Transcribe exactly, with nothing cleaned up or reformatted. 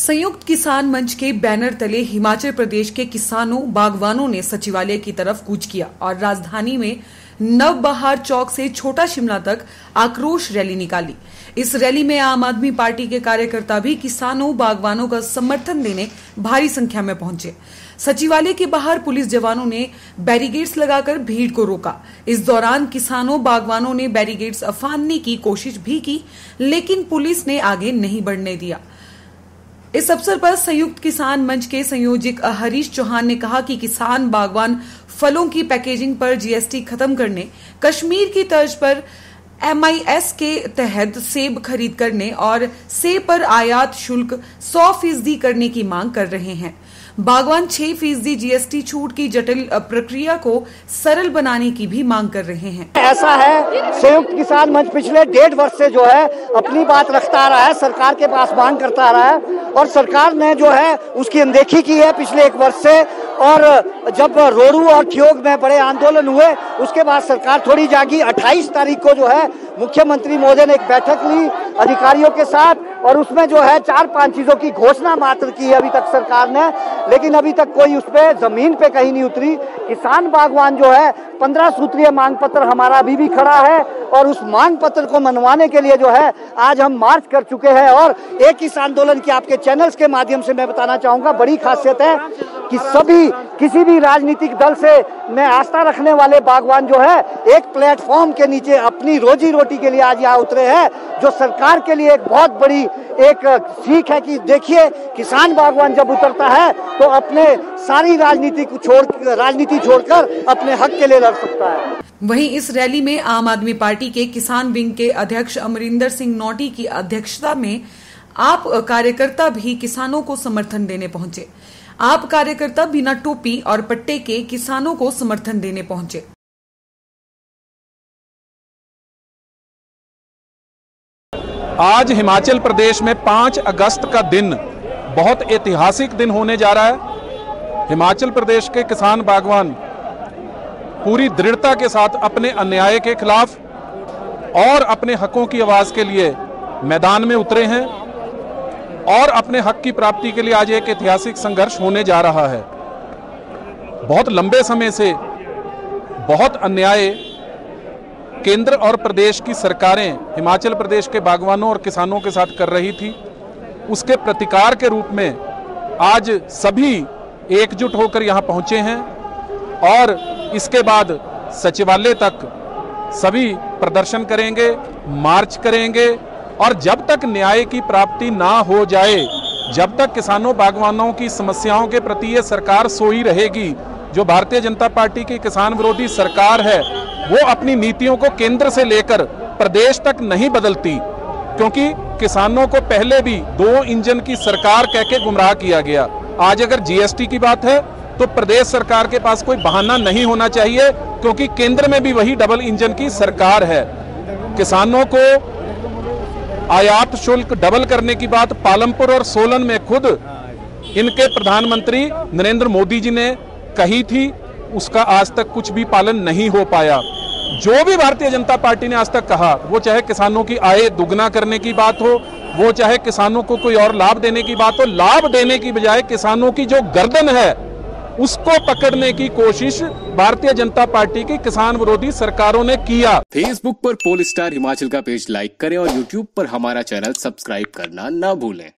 संयुक्त किसान मंच के बैनर तले हिमाचल प्रदेश के किसानों बागवानों ने सचिवालय की तरफ कूच किया और राजधानी में नवबहार चौक से छोटा शिमला तक आक्रोश रैली निकाली। इस रैली में आम आदमी पार्टी के कार्यकर्ता भी किसानों बागवानों का समर्थन देने भारी संख्या में पहुंचे। सचिवालय के बाहर पुलिस जवानों ने बैरिकेड्स लगाकर भीड़ को रोका। इस दौरान किसानों बागवानों ने बैरिकेड्स फाड़ने की कोशिश भी की, लेकिन पुलिस ने आगे नहीं बढ़ने दिया। इस अवसर पर संयुक्त किसान मंच के संयोजक हरीश चौहान ने कहा कि किसान बागवान फलों की पैकेजिंग पर जीएसटी खत्म करने, कश्मीर की तर्ज पर एमआईएस के तहत सेब खरीद करने और सेब पर आयात शुल्क सौ फीसदी करने की मांग कर रहे हैं। बागवान छह फीसदी जीएसटी छूट की जटिल प्रक्रिया को सरल बनाने की भी मांग कर रहे हैं। ऐसा है, संयुक्त किसान मंच पिछले डेढ़ वर्ष से जो है अपनी बात रखता आ रहा है, सरकार के पास मांग करता आ रहा है और सरकार ने जो है उसकी अनदेखी की है पिछले एक वर्ष से। और जब रोडू और ठियोग में बड़े आंदोलन हुए उसके बाद सरकार थोड़ी जागी। अट्ठाईस तारीख को जो है मुख्यमंत्री महोदय ने एक बैठक ली अधिकारियों के साथ और उसमें जो है चार पांच चीजों की घोषणा मात्र की है अभी तक सरकार ने, लेकिन अभी तक कोई उस पे जमीन पे कहीं नहीं उतरी। किसान बागवान जो है पंद्रह सूत्रीय मांग पत्र हमारा अभी भी खड़ा है और उस मांग पत्र को मनवाने के लिए जो है आज हम मार्च कर चुके हैं। और एक इस आंदोलन की आपके चैनल्स के माध्यम से मैं बताना चाहूंगा, बड़ी खासियत है कि सभी किसी भी राजनीतिक दल से में आस्था रखने वाले बागवान जो है एक प्लेटफॉर्म के नीचे अपनी रोजी रोटी के लिए आज यहाँ उतरे हैं, जो सरकार के लिए एक बहुत बड़ी एक सीख है कि देखिए किसान बागवान जब उतरता है तो अपने सारी राजनीति को छोड़ राजनीति छोड़कर अपने हक के लिए लड़ सकता है। वहीं इस रैली में आम आदमी पार्टी के किसान विंग के अध्यक्ष अमरिंदर सिंह नोटी की अध्यक्षता में आप कार्यकर्ता भी किसानों को समर्थन देने पहुंचे। आप कार्यकर्ता बिना टोपी और पट्टे के किसानों को समर्थन देने पहुंचे। आज हिमाचल प्रदेश में पाँच अगस्त का दिन बहुत ऐतिहासिक दिन होने जा रहा है। हिमाचल प्रदेश के किसान बागवान पूरी दृढ़ता के साथ अपने अन्याय के खिलाफ और अपने हकों की आवाज के लिए मैदान में उतरे हैं और अपने हक की प्राप्ति के लिए आज एक ऐतिहासिक संघर्ष होने जा रहा है। बहुत लंबे समय से बहुत अन्याय केंद्र और प्रदेश की सरकारें हिमाचल प्रदेश के बागवानों और किसानों के साथ कर रही थी, उसके प्रतिकार के रूप में आज सभी एकजुट होकर यहाँ पहुँचे हैं और इसके बाद सचिवालय तक सभी प्रदर्शन करेंगे, मार्च करेंगे और जब तक न्याय की प्राप्ति ना हो जाए, जब तक किसानों बागवानों की समस्याओं के प्रति ये सरकार सोई रहेगी, जो भारतीय जनता पार्टी की किसान विरोधी सरकार है वो अपनी नीतियों को केंद्र से लेकर प्रदेश तक नहीं बदलती, क्योंकि किसानों को पहले भी दो इंजन की सरकार कह के गुमराह किया गया। आज अगर जीएसटी की बात है तो प्रदेश सरकार के पास कोई बहाना नहीं होना चाहिए, क्योंकि केंद्र में भी वही डबल इंजन की सरकार है। किसानों को आयात शुल्क डबल करने की बात पालमपुर और सोलन में खुद इनके प्रधानमंत्री नरेंद्र मोदी जी ने कही थी, उसका आज तक कुछ भी पालन नहीं हो पाया। जो भी भारतीय जनता पार्टी ने आज तक कहा, वो चाहे किसानों की आय दुगना करने की बात हो, वो चाहे किसानों को कोई और लाभ देने की बात हो, लाभ देने की बजाय किसानों की जो गर्दन है उसको पकड़ने की कोशिश भारतीय जनता पार्टी की किसान विरोधी सरकारों ने किया। फेसबुक पर पोल स्टार हिमाचल का पेज लाइक करें और यूट्यूब पर हमारा चैनल सब्सक्राइब करना ना भूलें।